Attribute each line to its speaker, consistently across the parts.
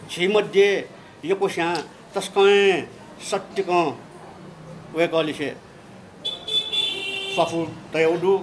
Speaker 1: झिमध्ये यो कोस्या तस्कँ सट्टिकँ वेकलिसे सफु तयौडु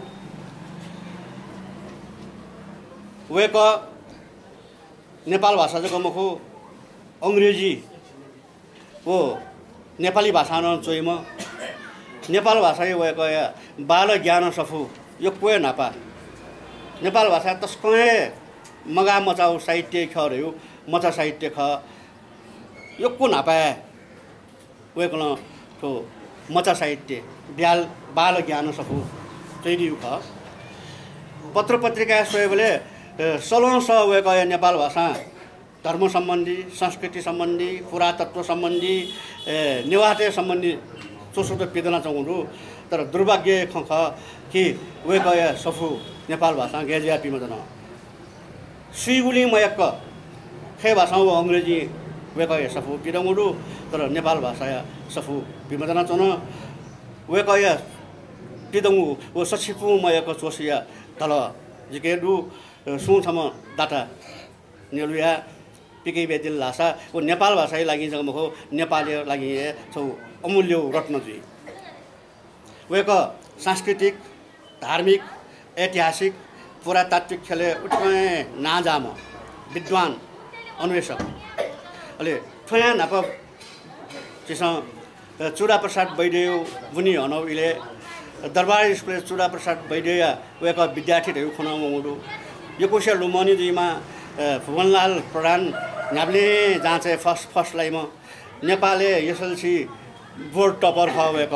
Speaker 1: वेक नेपाल भाषा जको मखो अंग्रेजी वो नेपाली भाषा न चोइम नेपाल भाषा यो वेक बाल ज्ञान सफु यो कोए नापा नेपाल भाषा तस्कँ मगा मचाउ साहित्य ख रह्यो मचा साहित्य ख यो को नापा वेकल तो मचा साहित्य ब्याल बाल ज्ञान सफु चैदिउ ख पत्र पत्रिका सोएबले सलौं स वेक नेपाल भाषा धर्म सम्बन्धी संस्कृति सम्बन्धी पुरातत्व सम्बन्धी नेवाटे सम्बन्धी चोसो पिदना चाहन्छु तर दुर्भाग्य ख कि वेक सफु नेपाल भाषा गेजिया पिमदन सुइगुली मयक खे भाषा हो अंग्रेजी वेक सफु पिदमुडु तर नेपाल भाषा सफु पिमदना चन वेक पिदमु वो सचिपु मयक चोसिया तल जिकेडु सुसम डाटा नेलुया पिकै बेदिल भाषा वो नेपाल भाषाै लागि जगमखो नेपाली लागि छौ अमूल्य रत्न जुई वेक सांस्कृतिक धार्मिक ऐतिहासिक पुरातात्विक खेले उठ्ने नाजाम विद्वान अन्वेषक अले ठोया नाप चिस चुडा प्रसाद वैद्य बुनी हनौले दरबार स्कुल चुडा प्रसाद वैद्य वेक विद्यार्थी रह्यो खुना मुडु यो कोशा लुमनी जुइमा भुवनलाल प्रधान नाब्ले जहाँ चाहिँ फर्स्ट लाइमा नेपालले एसएलसी बोर्ड टपर खवेक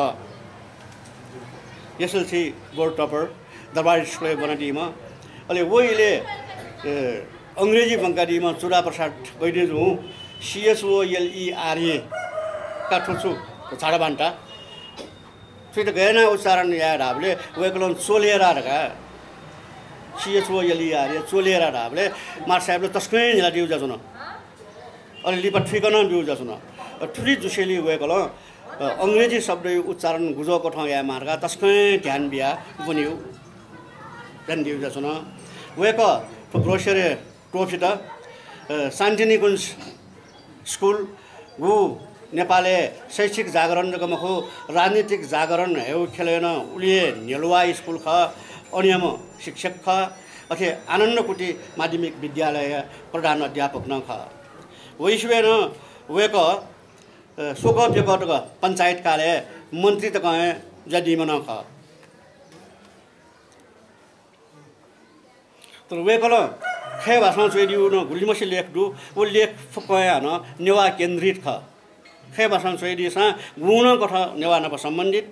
Speaker 1: SLC board topper Darbar school बनादीमा अहिले वहीले अंग्रेजी बङ्गालीमा चुडा प्रसाद वैद्य जो CHOLERA का ठुछु छाडाबान्टा फेरि गएन उच्चारण या ढाबले वेकलन चोलेरा ढका CHOLERA चोलेरा ढाबले मार साहेबले तस्कै निला दिउ जाछन अलि लिपा ठिकन दिउ जाछन ठुली जुसेली वेकल अंग्रेजी शब्द उच्चारण गुजोको ठाउँ या मार्गा तस्कै ध्यान बिया बनियो ध्यान दिउ जाछन वेक ग्रोसरी ट्रोफी त शान्तिनिकुञ्ज स्कुल गु नेपालले शैक्षिक जागरण जगमखो राजनीतिक जागरण हेउ खेलेन उलिए नेलुवा स्कुल ख अनियम शिक्षक ख अथे आनन्दकुटी माध्यमिक विद्यालय प्रधान अध्यापक न ख वैश्वेन वेक सोक व्यगटक पञ्चायत कार्य मन्त्री त कहे जदिमन ख तर वेकल खे भाषा चोइदिउ न गुलिमसी लेख दु वो लेख फकया न नेवा केन्द्रित ख खे भाषा चोइदिसा गुण कथ नेवा नप सम्बन्धित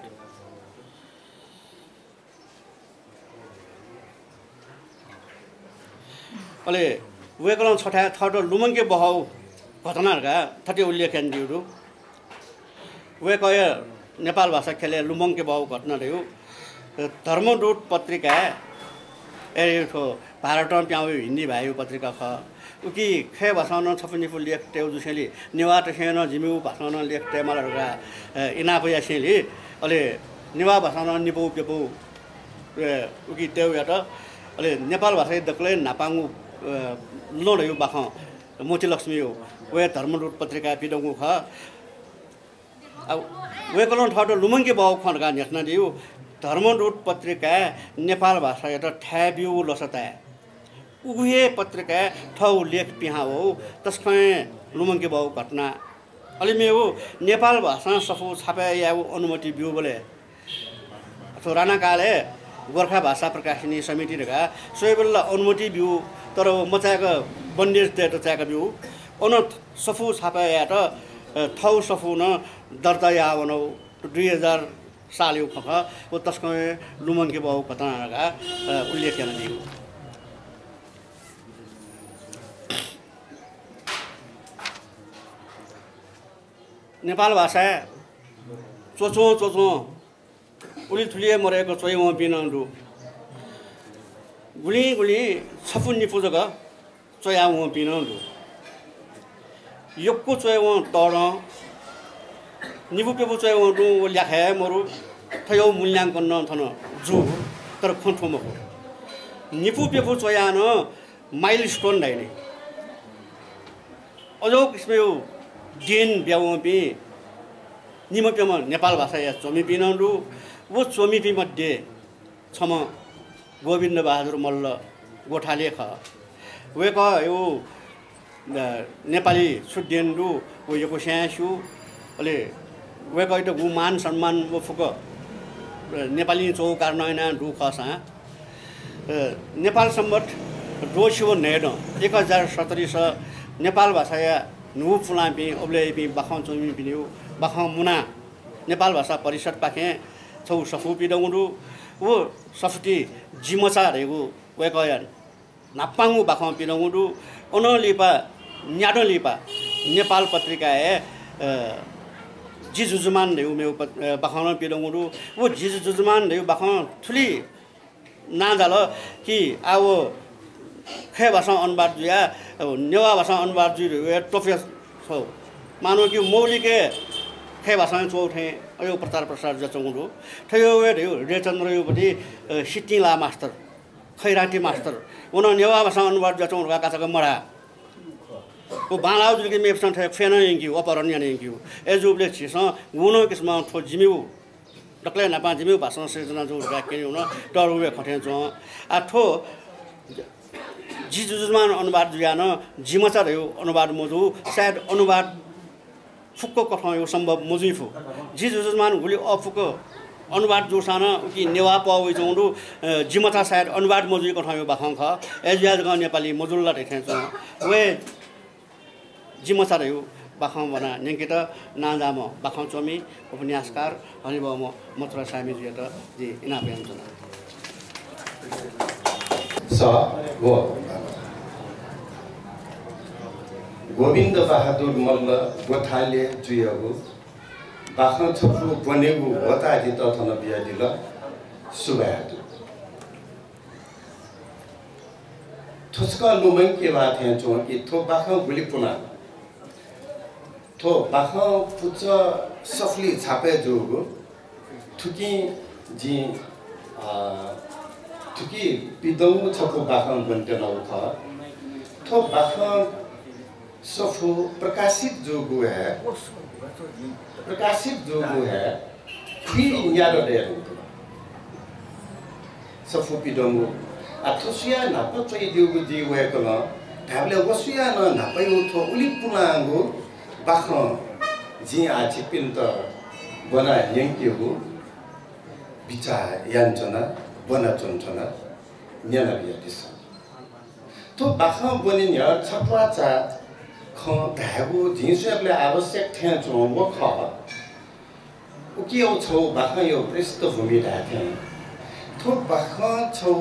Speaker 1: अले वेकलन छठा थर्ड लुमङ्के बहाउ घटनाहरुका थटे उल्लेख दिउरु वेकय नेपाल भाषा खेले लुमङ्के बहाउ घटना रह्यो धर्मदूत पत्रिका एठो भारतमा प्याउ हिन्दी भाइ पत्रिका ख उकी खे भाषा न छपनिफु लेख तेउ जुसेली नेवा तखेन जिमु भाषा न लेख तेमलहरुका इना पयासेली अले नेवा भाषा न निपौ पेपौ उकी तेउ यात अले नेपाल भाषा दक्ले नापाङु लोडयो बाख मोती लक्ष्मी हो वे धर्मदूत पत्रिका पिडंगु ख अब वे कलन ठटो लुमङ्के बाउ खनका नेस्ना दिउ धर्मदूत पत्रिका नेपाल भाषा यात ठ्याबिउ लसता उहे पत्रिका ठौ लेख पिहा हो तस्कै लुमङ्के बाउ घटना अलिमे हो नेपाल भाषा सफु छापे या अनुमति बिउ बोले अथवा राणा काले गोर्खा भाषा प्रकाशनी समिति रका सोइबल्ला अनुमति बिउ तर मचाका बन्देज त चाका बिउ अन सफु छापा या त ठौ सफु न दर्ता या बनौ 2000 साल यो खख ओ तस्कै लुमङ्के बाउ घटना रका उल्लेख गर्न दिउ नेपाल भाषा चोचो चोचो उली थुलिए मरेको चोइ म पिनन्दु गुली गुली छफुन निपुजक चोया म पिनन्दु यक्को चोय म तड निपु पेपु चोय म दु ल्याखे मरु थयो मूल्याङ्कन न थन जु तर खन्ठो मको निपु पेपु चोया न माइलस्टोन दाइने अझौ किसिम यो डेन ब्याउपी निमप्यमा नेपाल भाषा या चोमिपी नरु वो चोमिपी मध्ये छम गोविन्द बहादुर मल्ल गोठाले ख वेक यो नेपाली सुडेन्डु वो यो स्यासु अले वेक इट गु मान सम्मान वो फुक नेपाली चौकार नैना डु खसा नेपाल सम्बत दोसियो नेड 1070 स नेपाल भाषा या नु फुलापी ओब्लेपी बखाउ चोमी पिन्यु बखाउ मुना नेपाल भाषा परिषद पाखे छौ सफु पिडंगु वो सफटी जिमचा रेगु वेकयन नापाङु बखाउ पिडंगु ओनलिपा न्याडलिपा नेपाल पत्रिका ए जिजुजुमान देउ मेउ बखाउन पिडंगु वो जिजुजुमान देउ बखाउ थुली ना जाल कि आव खे भाषा अनुवाद जुया नेवा भाषा अनुवाद जु टोफिया छौ मानो कि मौलिके खे भाषा चौथे अयो प्रचार प्रसार जचंगु थयो वे रेचन्द्र यो पनि सिटिला मास्टर खैराटी मास्टर उन नेवा भाषा अनुवाद जचंगु काका मरा को बालाउ जुके मेपसन थे फेन यंगी अपरण्य यंगी एजुबले छिस गुनो किस्म थो जिमिउ डक्ले नापा जिमिउ भाषा सृजना जो राखे हुन टरुवे खथे जो आ थो जिजुजुमान अनुवाद जुयान जिमचा रह्यो अनुवाद मोजु सायद अनुवाद फुक्को कथाउ यो सम्भव मोजुइफु जिजुजुमान गुली अफुक अनुवाद जोसान कि नेवा पाउ जौडु जिमचा सायद अनुवाद मोजु कथाउ यो बाखङ ख एजुया ग नेपाली मोजुल्ला देखे छ वे जिमचा रह्यो बाखङ बना नेकित नाजाम बाखङ चोमी उपन्यासकार हरिबम मथुरा सामी जुया त जी इना व्यञ्जन
Speaker 2: गोविन्द बहादुर मल्ल गोठाले जुयगु बाखन छपु बनेगु होतादि तथन बियादिल सुबादु थुस्का लुमन के बात है जो कि थो बाखन गुली पुना थो बाखन पुच सफली छापे जोगु थुकी जी थुकी पिदौ छपु बाखन बनते नौ था थो बाखन सफु प्रकाशित जोगु है खुई याद दे सफु पिदंगु अथुसिया नाप चै दिउगु जी वेकन थाबले वसुया न नापयु थो उलि पुनागु बाख जी आछि पिन्त बना यंकिगु बिचा यान्चना बना चुनचना न्याना बियातिस तो बाख बनिन या छपवाचा ख धागु जिसुले आवश्यक थे जो म ख उकियो छौ बाख यो पृष्ठभूमि राखे थो बाख छौ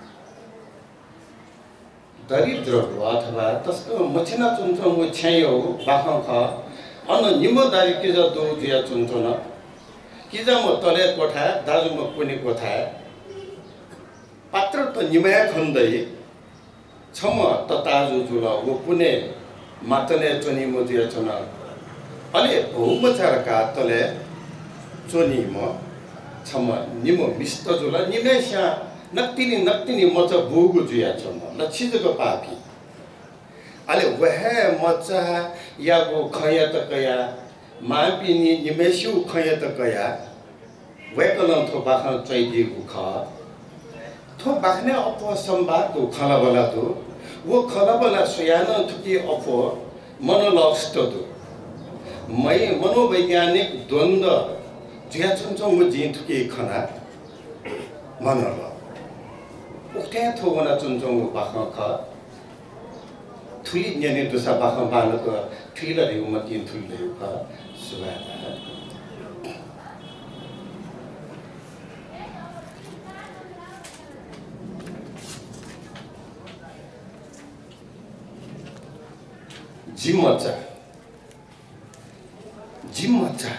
Speaker 2: दरिद्र अथवा तस्को मछिना चुन्चो म छ्यायो बाख ख अन निमदारी के ज दो दिया चुन्चो न किजा म तले कोठा दाजु म कुनी कोठा पात्र त निमया खन्दै छम त ताजु जुल वो पुने मातले चोनी मोदिया चना अले बहुमचार का तले चोनी म छम निमो मिस्त जुल निमेशा नक्तिनी मच बुगु जुया छम लछिजको पापी अले वहे मचा यागो खया त कया मापिनी निमेशु खया त कया वेकल थो बाखन चैदिगु ख थो बाखने अप संवाद को खला बला तो वो खलाबला सुयाना थुकी अफो मनोलॉग्स्टदु मै मनोवैज्ञानिक द्वंद्व जिया चुनचो म जी थुकी खना मनोल उठे थोगना चुनचो बाख ख थुली न्याने दुसा बाख बालको थुला रे म तीन थुल रे ख सुबा जिमचा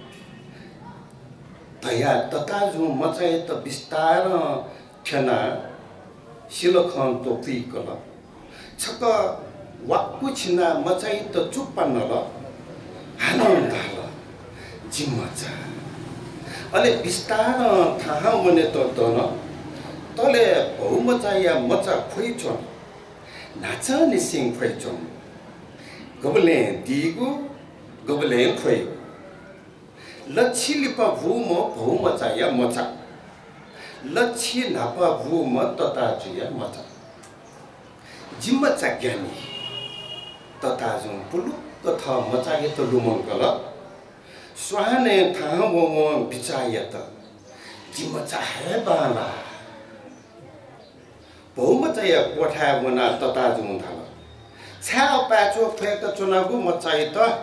Speaker 2: तया तताजु मचाए त विस्तार छना शिलखन तोपी कल छक वाक्कु छिना मचाए त चुप्पनल हानन दाल जिमचा अले विस्तार थाहा मने त तन तले बहुमचाया मचा खोइछन नाचा निसिङ खोइछन gobele digu gobele khoi lachi lipa vu mo bhu ma cha ya mo cha lachi napa vu ma tata chu ya mo cha jimma cha gyani tata jung pulu to tha ma cha ye to lumon kala swahane tha mo mo bichaya ta jimma cha he ba la bhu ma cha ya ko tha mo na tata jung tha cha pa chu phe ta chuna gu ma cha ye ta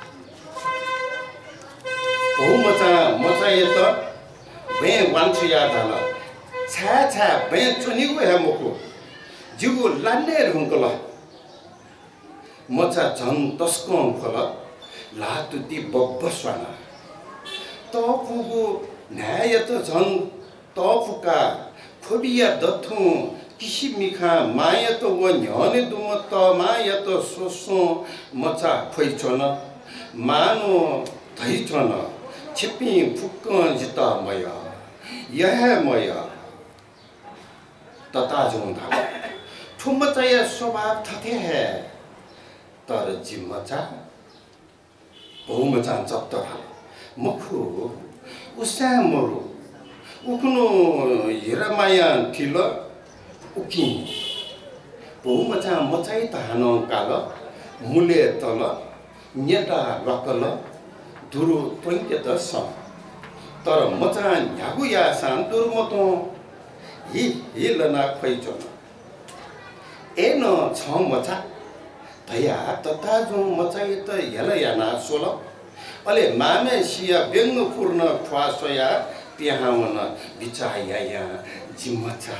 Speaker 2: bhu ma cha ye ta be wan chu ya da la cha be chuni gu he mo ko jigu lanne rung kala mocha jan toskon khala la tu ti bobba swana to pugu naya to jan to puka khobiya dathu kishimikha maya to wonyane duma to maya to soso mocha khoichona manu thaichona chipi phukkan jita maya yah maya tata jung tha ठुम्मचाया स्वभाव थथे है तर जिम्मचा बहुमचा जत्तरा मखु उसा मरु उखनु हिरमाया Thiel उकि बहुमचा मचाइ तानो काल मुले तल न्यता लकल दुरु त्वंके दस तर मचा न्यागु या सान दुरमतो हि लना खैचो एनो छ मचा भया तथा जो मचाइ त हेला याना सोल अले मामे सिया व्यंग पूर्ण ख्वासया त्यहाँवन बिचाया या जिमचा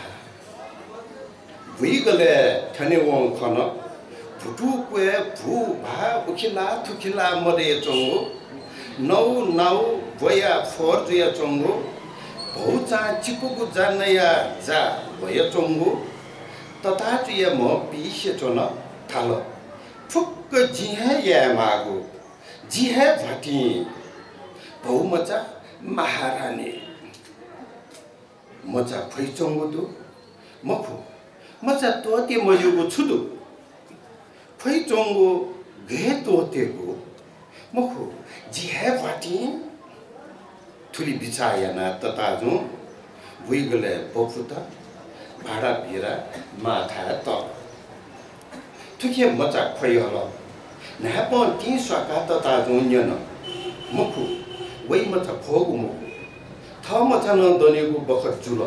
Speaker 2: बुइगले थने वं खन फुटु क्वे भु भा उखिला थुखिला मरे चंगो नौ नाउ भया फोर जुया चंगो भौचा चिपुगु जानया जा भया चंगो तथा चुया म पिसे चोन थाल फुक्क जिहे या मागु जिहे भटी बहुमचा महारानी मचा फैचंगु दु मखु मचा तोते मयुगु छुदु फैचंगु गे तोतेगु मखु जिहे भटी थुली बिचाया ना तथा जु बुइगले बफुता भाडा बिरा माथा त थुके मचा खोइ हल नापन ती स्वाका त ताजुन्यन मुखु वइ मथा खोगु मुखु थ मथा न दनेगु बखत जुल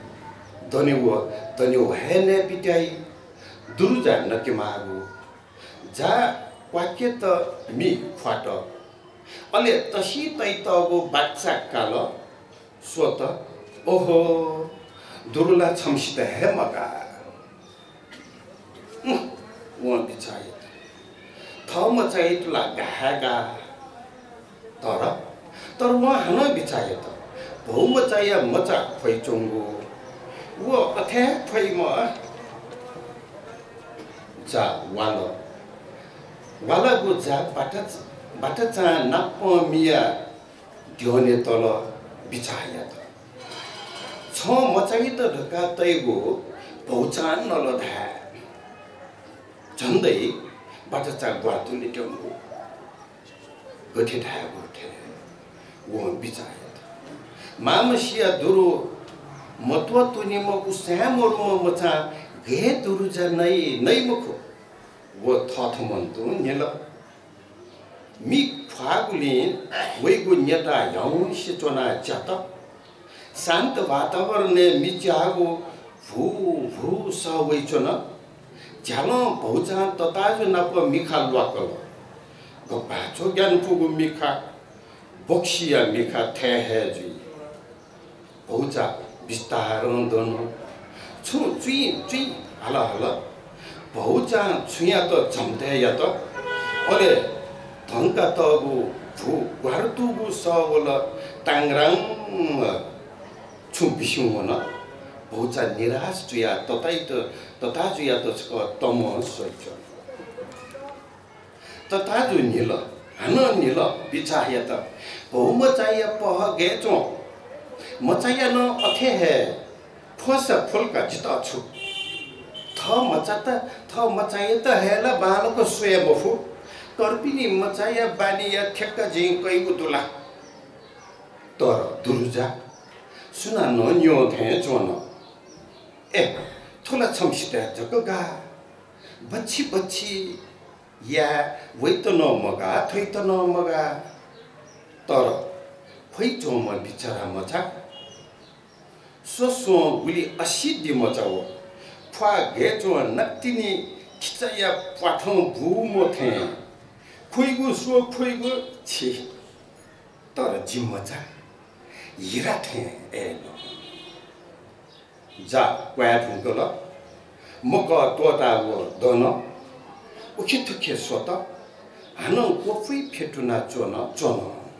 Speaker 2: दनेगु हेने पिटाइ दुरुजा नके मागु जा वाक्य त मि फाट अले तसी तै तगु बाच्चा काल स्वत ओहो दुरुला छमसित हे मका व बिचाय थम चाहिँ तुला गागा तर व हन बिचाय त भौम चाहिँ मचा खोइचोंगु व अथे खोइ म जा वाला गु जा बाटा चा नाप मिया ढ्योने तल बिचाय त छ मचाइ त ढका तैगो पहुचान नलधा झन्दै बाटा ग्वातुले ट्यंगु गठे ढाया गोठे वो बिचाय मामसिया दुरु मतव तुनि मकु सामरु मचा घे दुरु ज नै मखु वो थथमन तु नेल मि फागुले वैगु न्यता यौ सिचोना चत शान्त वातावरण मिच्यागो भू भू स वैचोन झ्यालो भौचा तताजु नप मिखा लकल गपाचो ज्ञान पुगु मिखा बक्सिया मिखा थे हे जुई भौचा विस्तार दन छु चुई हला भौचा छुया त झम्ते या त अले धंका तगु भू घरतुगु सवल टांगराङ छु बिसुङन भौचा निराश जुया तता जुया त छ तम सोच तता जु निल हन निल बिचाय त भौम चाय पह गेचो मचाय न अथे हे फोस फुलका जिता छु थ मचाय त हेला बालको सोय बफु कर्पिनी मचाया बानिया ठेक्क झिं कैगु दुला तर दुरुजा सुना न न्यो थे जोन ए थोला छमसिता जगगा बच्ची बच्ची या वै त न मगा थै त न मगा तर खोइ जोम बिचरा मचा सोसो गुली असिद्धि मचाओ फा गेजो नक्तिनी खिचाया पाठौं भूमो थे खोइगु सो खोइगु छि तर जिम्मचा हिरा थे ए जा क्वा फुकल मक तोता वो दोन उखि थुखे सोत हानो कोफी फेटुना चोन चोन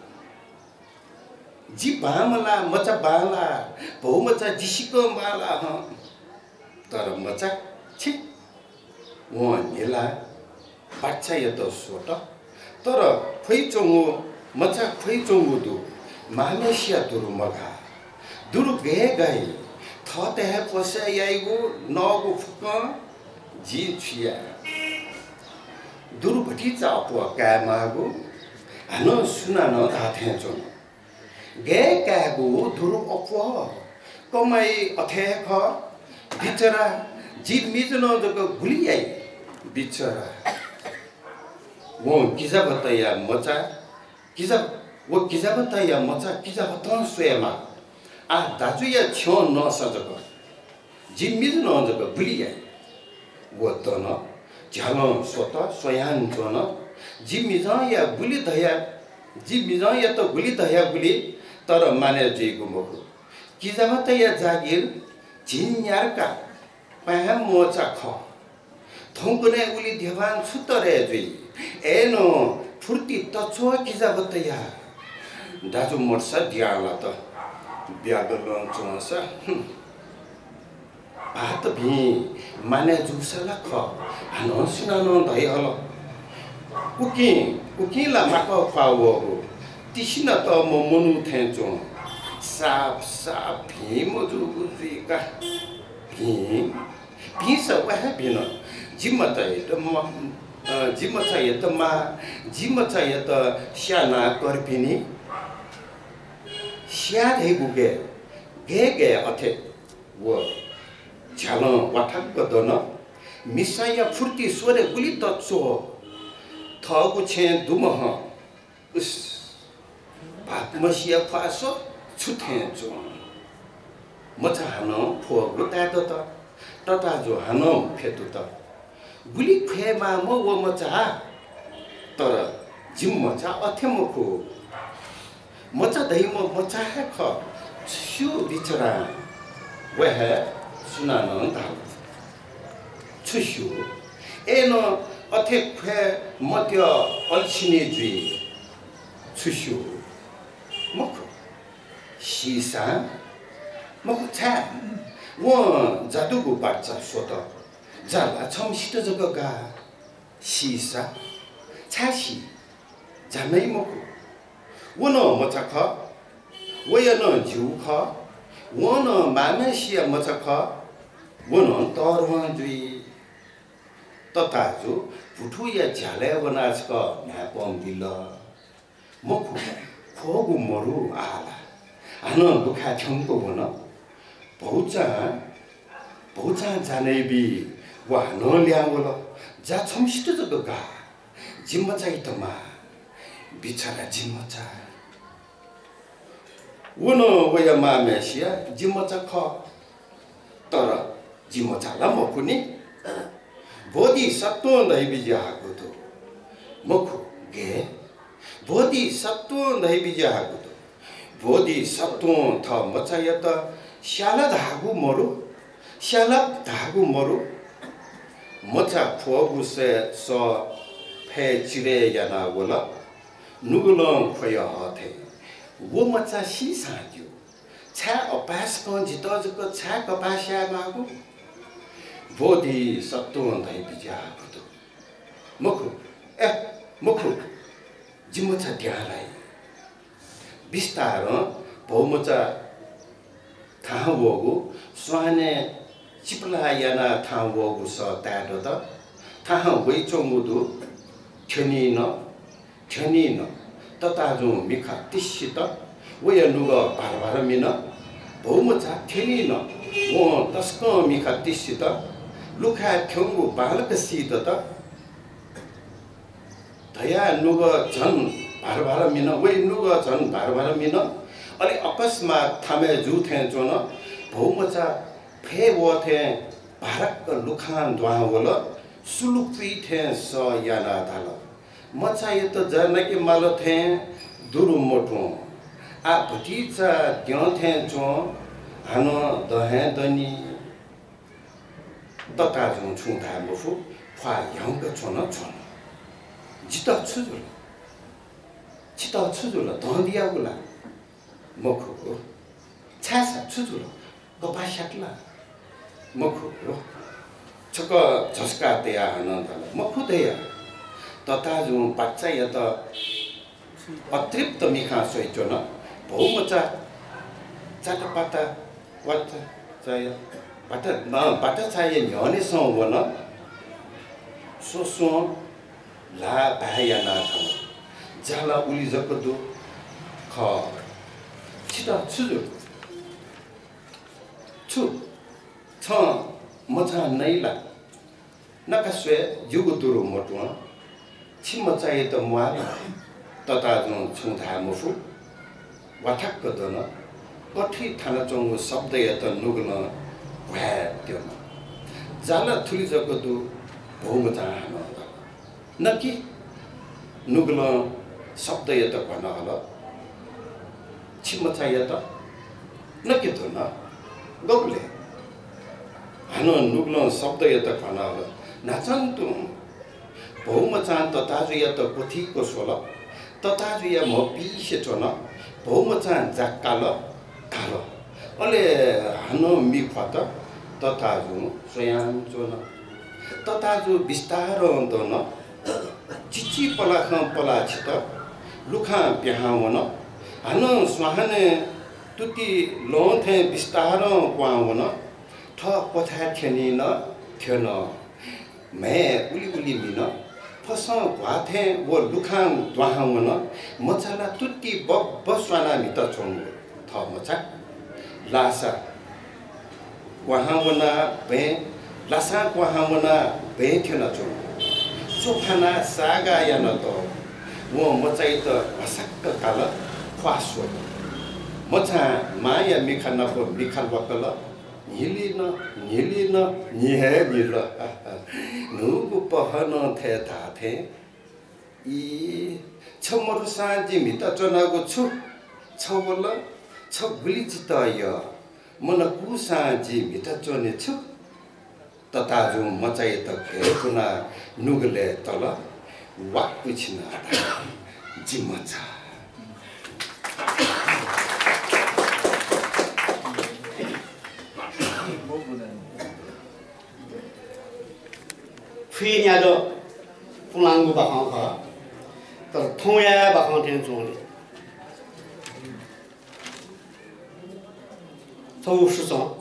Speaker 2: जी बामला मचा बाला भौ मचा जिसिको माला ह तर मचा छि वो नेला बाच्छा य त सोत तर खोइचोंगु मचा खोइचोंगु दु मामेसिया दुरु मगा दुरु गे गई थते है पसे याइगु नगु फुक जी छिया दुरु भटी चापो का मागु हानो सुना न थाथे जोन गे कागु दुरु अपो कमाई अथे ख बिचरा जीव मिजन जक गुलियाई बिचरा वो किजा बताया मचा किजा वो किजा बताया मचा किजा बता स्वयमा आ दाजु या छो न सजक जीव मिजन जक गुलियाई वो त न झलो सोत स्वयं जोन जीव मिजन या गुली दया जीव मिजन या तो गुली दया गुली तर माने जेगु मगु किजा बताया जागिर झिन्यारका पाहा मोचा ख थौकुने उली देवान सुतरे जुई एनो फुर्ती तछो किजा बतया दाजु मर्सा दियाला त ब्यागलन चोस भात भी माने जुसला ख हानो सुनानो दइ हल उकिला माको फावो तिसिना त म मनु थेचो साप साप भी मजु गुजिका भी सब है बिन जिम्मत त म जिम्मत चाहिए त मा जिम्मत चाहिए त श्याना कर्पिनी श्या रे गुगे गे अथे वो झल वाठक दन मिसाया फुर्ती सोरे गुली तत्सो थगु छे दुमह उस भातमसिया फासो छुथे जो मचा हानो फो गुता त तता जो हानो फेतु त गुली खेमा म वो मचा तर जिम मचा अथे मखु मचा दही म मचा है ख छु बिचरा वह सुनानो ता छुशु एनो अथे खे मध्य अलसिनी जुई छुशु मखु सीसा मखु छा वो जादुगु पाचा सोत जाला छमसित जगगा सीसा छासी जानै मखु वनो मचा ख वयन जिउ ख वनो मामेसिया मचा ख वनो तरह जुई तताजु पुठु या झाले वनाज क नापम बिल मखु खोगु मरु आला हानो दुखा छंको वन पहुचा जाने बी वा न ल्यावल जा छमसित जगगा जिम्मचा इतमा बिचरा जिम्मचा वनो वया मामेसिया जिम्मचा ख तर जिम्मचा ला मखुनी बोधी सत्व नै बिजाको तो मखु गे बोधी सत्व नै बिजाको तो बोधी सत्व थ मचायत श्याला धागु मरु मचा फोगु से स फे चिरे याना वला नुगुलम खोय हथे वो मचा सी साग्यो छा अपास को जित जको छा कपास्या मागु बोधी सत्व नै बिजाको तो मखु जिम्मचा त्यालाई बिस्तार बहुमचा थाहा वगु स्वाने चिपला याना थाहा वगु स ताडो त थाहा वइचोंगुदु Tianina, Tatazum Mika Tishita, we are Nuga Barbaramina, Bomuta Tianina, one Tasco Mika Tishita, look at Tungu Balakasita, Taya Nuga Jan Barbaramina, we Nuga Jan Barbaramina, Ali Akasma Tame Juten Jona, Bomuta, Pay water, Barak Lukan Dwawala, Sulupi Ten saw Yana Dala. Machayet Janaki Malothen, Duru Moton, A Petita Dionten John, Ano, the Handoni, Dotazon Chunta Mofu, Qua younger Chona Chona. Chita Chudula, Dondiagula, Moko, Tassa Chudula, Gopashatla, Moko, Choco Tosca dea Anandala, Moko dea. Tatazum Pachayata a trip to Mika Soichona, Pomocha, Chatapata, what Saya, Pata Sayan Yonison Wana, so soon La Bahayana, Jala Ulizakodu, Ka Chita Tsu, Tom, Mota Naila, Nakaswe, Yuguturu Motuan. Chimachayet Moana, Tatazon Chuntamufu, Watakadona, Poti Tanajong Subdayat Nugana, where Diona. Zala Tulizakodu, Bomutana, Naki, Nugana, Subdayat Panala, Chimachayata, Nakitona, Goble. I know Nugana Subdayat Panala, Natantum. Bomachan Tataria to Potiko Sola, Tataria Mopi Shetona, Bomachan Zakala, Kalo, Ole Hano Mikwata, Tatazu, Soyan Zona, Tatazu Bistaro Dona, Chichi Palakam Palachita, Lukan Pihawana, Hano Swahane, Tutti Lonte Bistaro Guawana, Talk what had Kenina, Tierno, May Uli Mina. Person Guate or Lukan Dwahamana, Mozala Tutti Bob Boswana Mitachon, Tomacha, Lasa Guahamana, Ben, Lasa Guahamana, Ben Tinacho, Sopana Saga Yanato, one Mozaita, Masaka Kala, Quasso, Mota, Maya Mikanapo, Mikalwakala. Nilina, Nihela, Nubu Pahano Tate, E. Chamor Sanji Mitajonago Chuk, Chovola, Choblichitaya, Monaku Sanji Mitajone Chuk, Tatazum Machayeta Pekuna, Nugale Tola, Wakuchina, Jimacha.
Speaker 1: Phi nhà đó phong lang của bà con họ, tao thông ya bà con thiên xuống đi, thâu sự sống,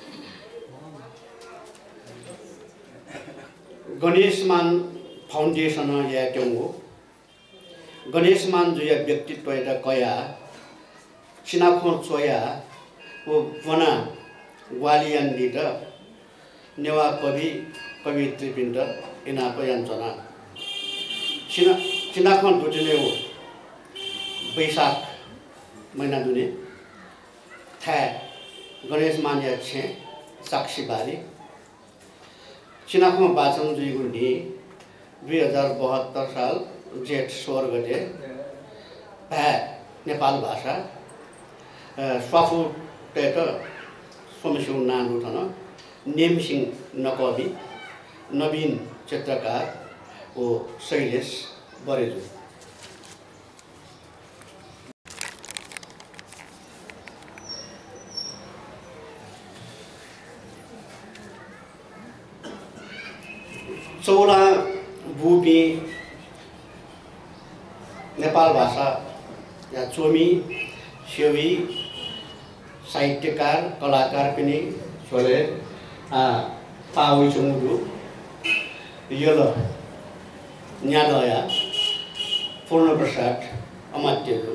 Speaker 1: Ganeshman Foundation ya kêu ngô, Ganeshman जो या व्यक्तित्व এটা কয়া, চিনাখন soya, ও বনা গ্বালিয়ান দিটা, নেওয়া কবি ত্রিপিণ্ড इनापयंचना चिनाखन बुझने हो बैशाख महीना दुने था गणेश मान्या छे साक्षी बारी चिनाखन बाचन जुइगुनी 2072 साल जेठ 16 गते भा नेपाल भाषा स्वाफु टेट सोमसिङ नानु थन नेमसिङ नकवि नवीन चित्रकार ओ शैलेश बरेजु चौला बुपी नेपाल भाषा या चोमी सेवी साहित्यकार कलाकार पनि छोरे पावी चुमुदु यो न्यादया पूर्णप्रसाद अमात्यको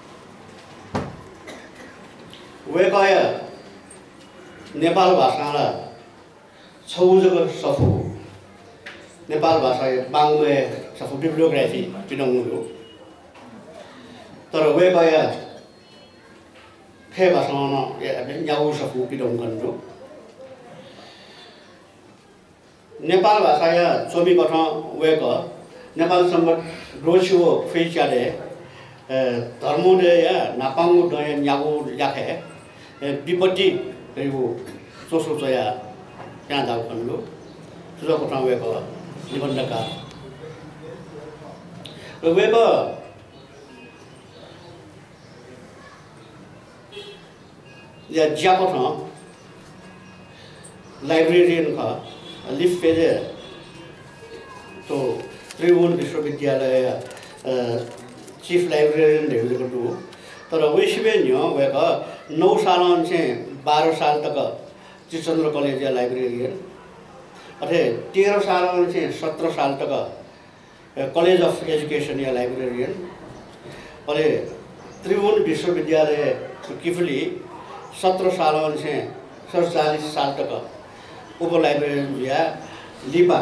Speaker 1: वेकय नेपाल भाषालाई छौजको सफु नेपाल भाषा बाङ्मय सफु बिब्लियोग्राफी पिडाउनु तर वेकय फे भाषामा याउ सफु पिडाउनु गर्नु नेपाल भाषा या चोमी कठ वेक नेपाल सम्बत रोसियो फेचाले धर्मोले या नापाङ्गु डय न्यागु याखे विपत्ति रेगु सोसो चया त्यहाँ जाउ कन्नु सुजो कठ वेक निबन्धकार वेक या ज्या कठ लाइब्रेरियन का लिफ पेजे तो त्रिभुवन विश्वविद्यालय चीफ लाइब्रेरियन ढेउको टु तर वैश्वे न्यो वेक 9 साल से 12 साल तक चिचन्द्र कलेज लाइब्रेरियन अथे 13 साल से 17 साल तक कॉलेज ऑफ एजुकेशन या लाइब्रेरियन अरे त्रिभुवन विश्वविद्यालय किफली 17 साल से 47 साल तक उप लाइब्रेरियन या लिपा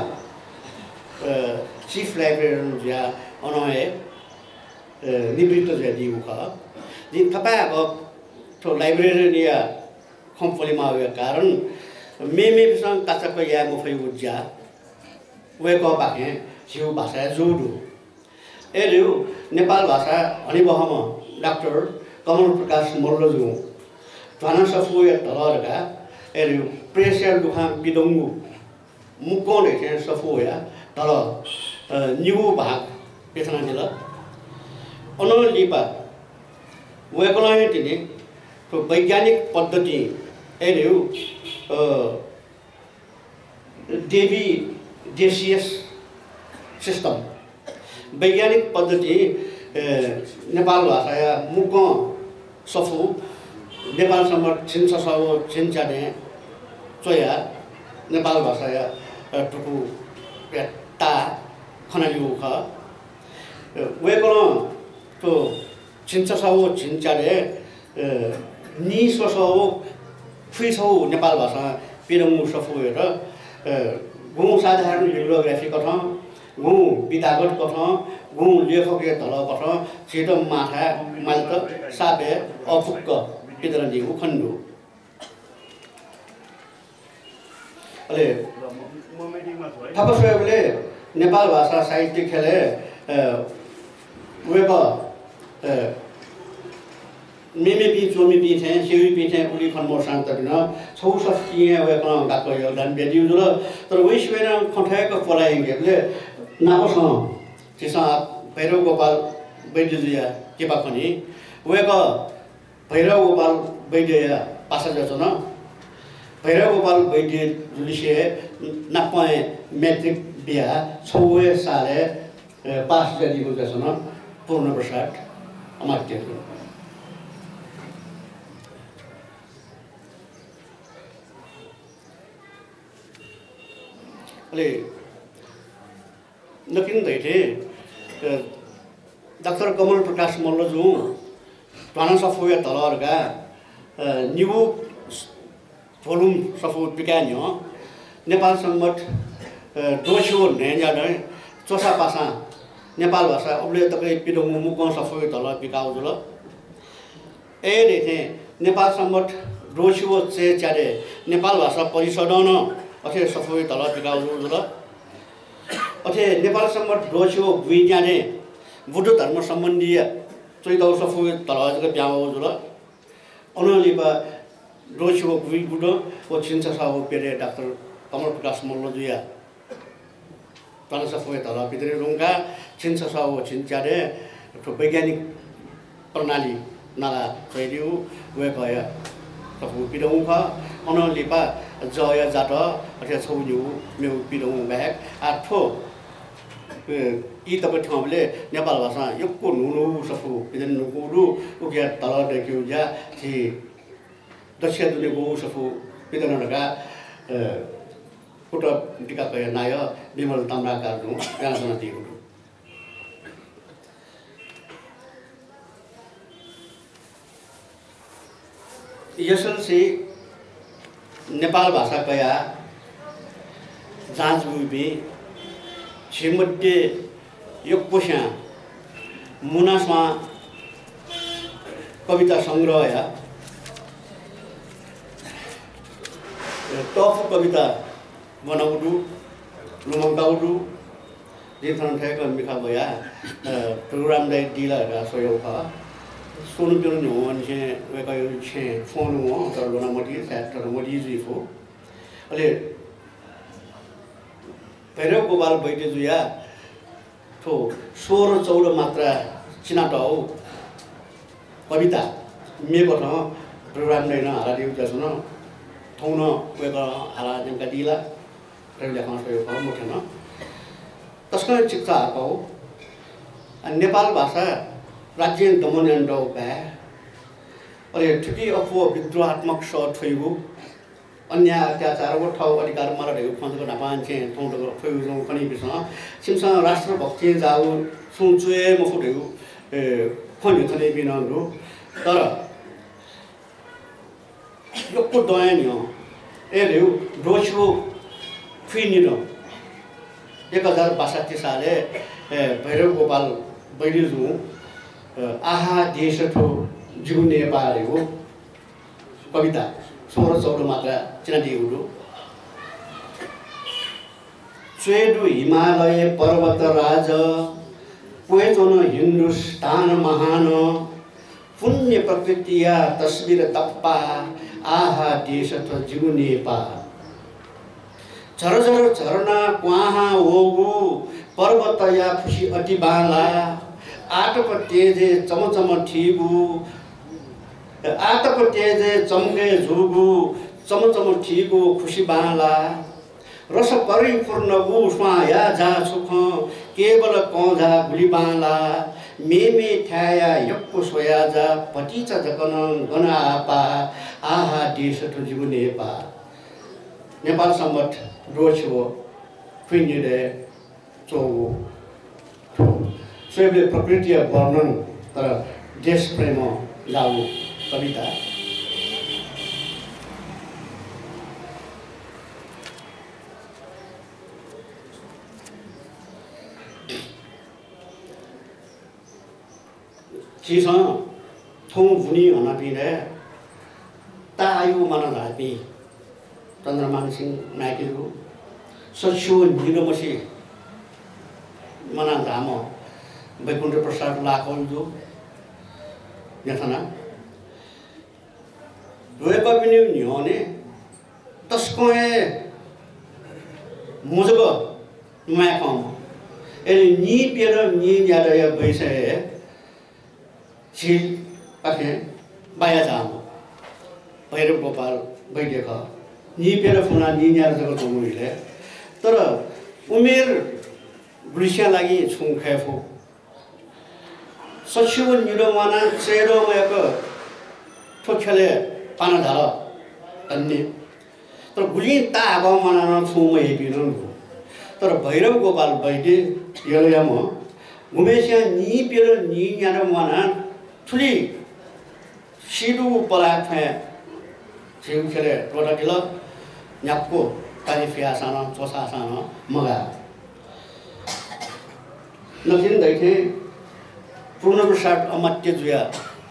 Speaker 1: चीफ लाइब्रेरियन या अनय निवृत्त दिएको छ दिन तपाईको तो लाइब्रेरियन या खम्फलीमा भएको कारण मेमेसँग काचको या मुफै उज्या वेको बाखे छिउ भाषा जोडु एलिउ नेपाल भाषा हनिबहम डाक्टर कमल प्रकाश मल्लजु ध्वाना सफु या तलरका एलिउ प्रेसियल दुखाम बिदंगु मुक्को लेखे सफु या तल निउ भाग पेथना दिल अन लिपा वेकलाय तिनी तो वैज्ञानिक पद्धति एलिउ देवी देशियस सिस्टम वैज्ञानिक पद्धति नेपाल भाषा या मुक्को सफु नेपाल सम्बत छिन्छ सवो छिन्छाने चोया नेपाल भाषा या टुकु ता खनालिउ ख वेकल तो छिन्छ सवो छिन्छाने नि सवो फ्रिसौ नेपाल भाषा पिरंगु सफु हेर गुण साधारण बिब्लियोग्राफी कथ गुण विधागत कथ गुण लेखकीय तल कथ छिटो माथा माल्त सापे अफुक्क पिदर दिगु खण्डु अले थपसले नेपाल भाषा साहित्य खेले वेक मेमे पी चोमी पी थे सेवी पी थे उली खन मोर शांत दिन छौ सस्किए वेक गाको योगदान बेदिउ जुल तर वैश्वेना खठाएको पलाइगेले नापस चिसा भैरव गोपाल वैद्यजिया केपा पनि वेक भैरव गोपाल वैद्य पासा जचन भैरव गोपाल वैद्य जुलिसे नापय मैट्रिक बिहा 6 साले पास गरिएको जचन पूर्णप्रसाद अमात्यको अले नकिन दैथे डाक्टर कमल प्रकाश मल्लजु ध्वाना सफु या तलरका निउ भोलुम सफु पिकान्यो नेपाल सम्बत दोस्रो नेन्याडे चोसा पासा नेपाल भाषा अबले तकै पिडोंगु मुको सफु तल पिकाउ जुल ए देथे नेपाल सम्बत दोस्रो से चारे नेपाल भाषा परिषदन अथे सफु तल पिकाउ जुल अथे नेपाल सम्बत दोस्रो विज्ञाने बुद्ध धर्म सम्बन्धी चैतौ सफु तलजको ब्याउ जुल अनलिपा दोस्रो बुद्ध ओ छिन्छ साहो पेरे डाक्टर कमल प्रकाश मल्लजुया तल सफु तल पिदरे रुंगा छिन्छ साहो छिन्चारे वैज्ञानिक प्रणाली नाला चैदिउ वेकय सफु पिदौ ख अनलिपा जय जात अथे छौन्यु मेउ पिदौ ब्याक आठो यी तपाईँ ठाउँले नेपाल भाषा यक्को नुनु सफु पिदन नुकुरु उक्या तल देखिउ या थि दक्षिण दुनिगु सफु पिदनका कुट टिका कय नाय विमल ताम्राकार नु याना दिगु यसलसे नेपाल भाषा कया जाँच गुबे छिमध्ये यो पोस्या मुनासमा कविता संग्रह या टफ कविता बनाउडु लुमङ्गाउडु जेथन ठेक मिखा भया प्रोग्राम दे दिला सहयोग का सोनु पिरो नो अनसे वेका यो छे फोन हो तर लोना मटी सेक्टर मटी जिफो अले भैरव गोपाल बैठे जुया थो 16 14 मात्रा चिनाटाउ कविता मेको न प्रोग्राम दैन हाला दिउ जसन थौन वेका हाला नेमका दिला र लेखन सहयोग हो मुठेन तस्कै चित्त आको नेपाल भाषा राज्य दमन डौ बा अरे ठुकी अफो विद्रोहात्मक स ठइगु अन्याय अत्याचार वो ठाउँ अधिकार मारा ढेउ खन्जको नापान्छे थौटको ठइगु खनि बिसन सिमसा राष्ट्रभक्ति जाउ सुनचुए मफु ढेउ खनि खने बिनहरु तर योको दयान हो ए ढेउ रोछो फिनिरो 1062 साले भैरव गोपाल बैरिजु आहा देश ठो जिउने पारेको कविता 16 14 मात्रा चिनादिउडु चेडु हिमालय पर्वत राज पोएचोन हिन्दुस्तान महान पुण्य प्रकृतिया तस्बिर तप्पा आहा देश ठो जिउने पा झरझर झरना क्वाहा ओगु पर्वतया खुशी अति बाला आटको तेजे चमचम ठिगु आटको तेजे चम्के झुगु चमचम ठिगु खुशी बाला रस परिपूर्ण गु स्वाया जा सुख केवल कौझा गुली बाला मेमे ठ्याया यक्को सोया जा पटिचा जकन गना आपा आहा देश ठो जिउने पा नेपाल सम्बत रोछो फिनिरे चोगु स्वयंले प्रकृति वर्णन तर देश प्रेम गाउ कविता चिसा थौ भुनी हनापिने तायु मन धापी चन्द्रमान सिंह नायकको सच्चो निरमसी मना धाम वैकुण्ठ प्रसाद लाखोल्दो यथना रोएका पनि न्योने तस्कोए मुजब माखम एले नि पेर नि यादा या बैसे छिल पाखे बाया जाम भैरव गोपाल बैठेका नि पेर फुना नि यादा जको तमुले तर उमेर गुलिसिया लागि छुङखेफो सच्चो निरमाना चेरोमाको ठोखेले पाना झाल अन्य तर गुली ता आगो मनाना छुमै बिरन तर भैरव गोपाल बैठे यलयाम घुमेसिया नि पेर नि यादा मना ठुली सिडु पलाथे छेउखेले रोडकिल न्यापको कालिफिया साना चोसा साना मगा नखिन दैथे पूर्णप्रसाद अमात्य जुया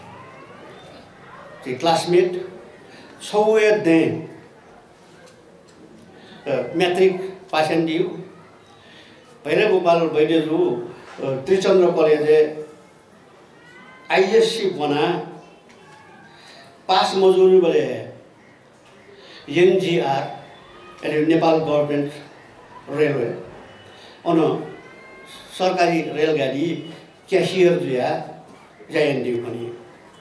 Speaker 1: के क्लासमेट छौए दे मैट्रिक पासन दियो भैरव गोपाल बैदेजु त्रिचन्द्र कलेज आईएससी बना पास मजूरी बोले एनजीआर नेपाल गभर्नमेंट रेलवे अन सरकारी रेलगाडी क्यासियर जुया जायन्दी पनि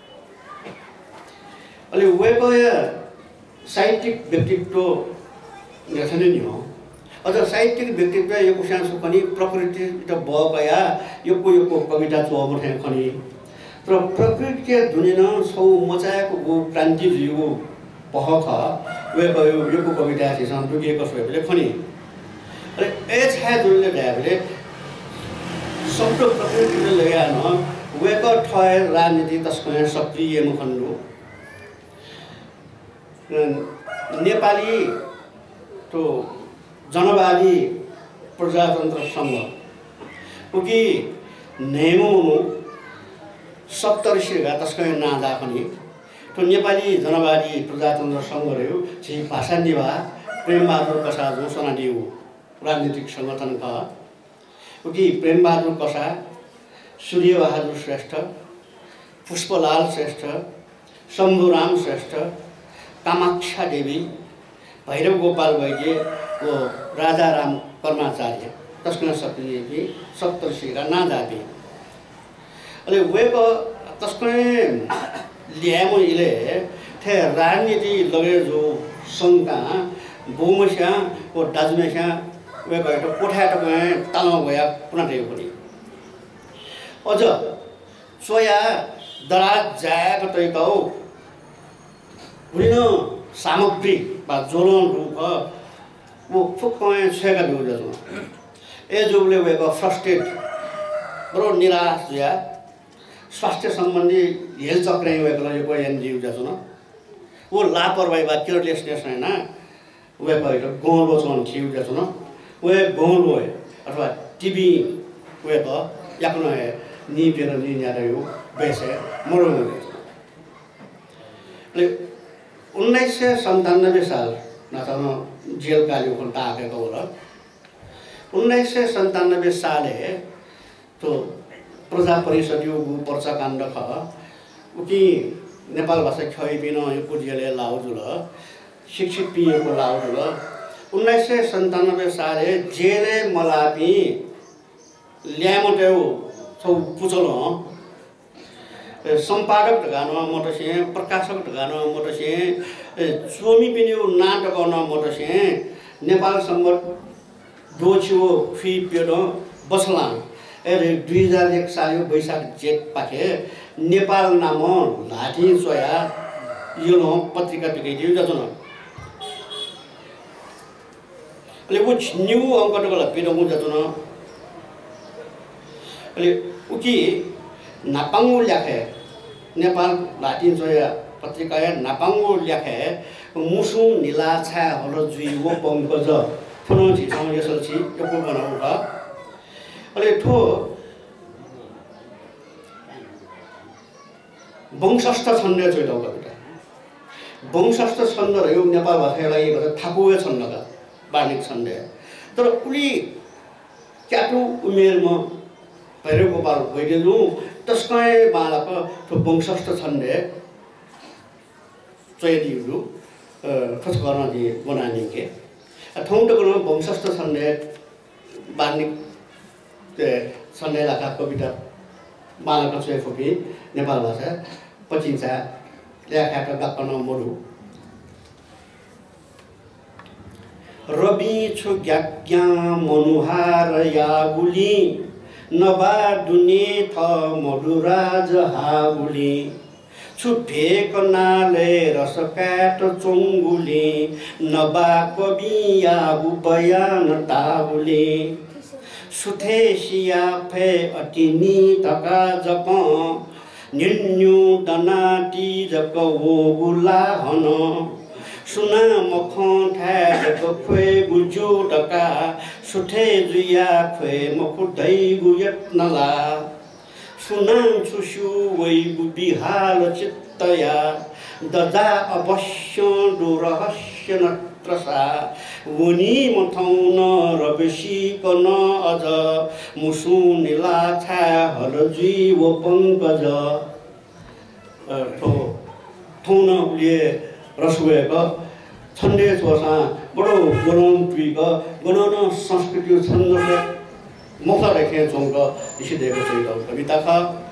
Speaker 1: अलि वेको साहित्यिक व्यक्तित्व यथने नि हो अझ साहित्यिक व्यक्तित्व यो कुसान्सु पनि प्रकृति त बकया यो कविता चोमथे खनि तर प्रकृति दुनिन सौ मचाएको गो क्रान्ति जिउ पहख वेको यो कविता छ सन्दुकेको सोले खनि अरे ए छा जुलले ढाबले शब्द प्रकृतिले लगान वेको ठय राजनीति तस्को सक्रिय मुखन्नु नेपाली तो जनवादी प्रजातन्त्र संघ उकी नेमो 70 का तस्कै नादा पनि तो नेपाली जनवादी प्रजातन्त्र संघ रह्यो चाहिँ भाषा निभा प्रेमबहादुर कसा घोषणा दियो राजनीतिक संगठन का उकी प्रेमबहादुर कसा सूर्यबहादुर श्रेष्ठ पुष्पलाल श्रेष्ठ शम्भुराम श्रेष्ठ कामाक्षा देवी भैरव गोपाल वैद्य वो राजाराम कर्माचार्य तस्कन सक्रिय 70 का ना जाती अरे वे को तस्कन ल्यामो इले थे राजनीति लगे जो संघका बोमस्या वो दाजुमेस्या वे को तो कोठा तो गए तालमा गया पुनः देव पनि अझ सोया दराज जाएको तैको विभिन्न सामग्री बा जोलन रूप वो फुक्कय छेका बिउ जस्तो ए जोले वेको फ्रस्ट्रेट बडो निराश या स्वास्थ्य सम्बन्धी हेल चक्रै वेको यो एनजीओ जस्तो न वो लापरवाही बा केयरलेसनेस हैन वेको यो गोलो छन थिउ जस्तो न वे गोलो अथवा टिबी वेको याकुन नि पेर नि न्यायो बेसे मरो ले 1997 साल नातामा जेल कालियो को ताकेको होला 1997 साले तो प्रजा परिषदीय पर्चा काण्ड ख उकी नेपाल भाषा खै बिन यो पुजेले लाउजुल शिक्षित पिएको लाउजुल 1997 साले जेले मलापी ल्यामोटेउ छौ पुचलो संपादक ढगानो मोटसे प्रकाशक ढगानो मोटसे चोमी पनि नाटक गर्न मोटसे नेपाल संगत दोछियो फी पेडो बसला ए 2001 साल वैशाख जेठ पाखे नेपाल नाम लाठी सोया यो पत्रिका बिगाइदियो जतो न ले वो न्यू अंकटको पेडो मु जतो न ले उकी नापाङ्गो ल्याखे नेपाल लाटिन जोया पत्रिका नापाङ्गो ल्याखे मुसु निला छा हलो जुइ वो पंकज फुनो छि सम यसल छि यो बनाउ ह अले ठो वंशस्थ छन्द चाहिँ दौ कविता वंशस्थ छन्द रह्यो नेपाल भाषालाई भन्छ थापुए छन्दका वार्णिक छन्द तर उली क्याटु उमेरमा भैरव गोपाल वैद्यजु तस्कै बालक तो वंशस्थ छन्दे चयदिउ खस गर्न दि बनानी के ठौटको वंशस्थ छन्दे वार्णिक छन्दे लाखा कविता बालक चय फुपी नेपाल भाषा पचिन्छ ल्याखाका गप्पन मोडु रवि छु ग्याग्या मनुहार यागुली नबा दुने थ मधुराज हाउली छुट्टे कनाले रसकाट चोङ्गुली नबा कविया बयान ताबुली सुथे सिया फे अटिनी तका जप निन्यु दनाटी जक वो गुला हन सुना मखन ठ्याक खोए गुजु टका सुठे जुया खोए मखुदै गुयत नला सुनाम सुसु वै बिहाल चित्तया ददा अवश्य दो रहस्य नत्रसा वनी मथौन रबेसी कन अझ मुसु निला छा हलजी वो पंकज थौन उले रसुएका छन्दे छोसा बडो गरम पिक गणन संस्कृति छन्द मुख रेखे चौक इसी देखो चाहिँ कविता का